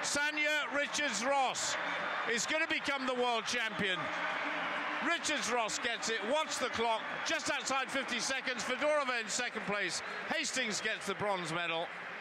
Sanya Richards-Ross is going to become the world champion. Richards-Ross gets it. Watch the clock. Just outside 50 seconds. Fedorova in second place. Hastings gets the bronze medal.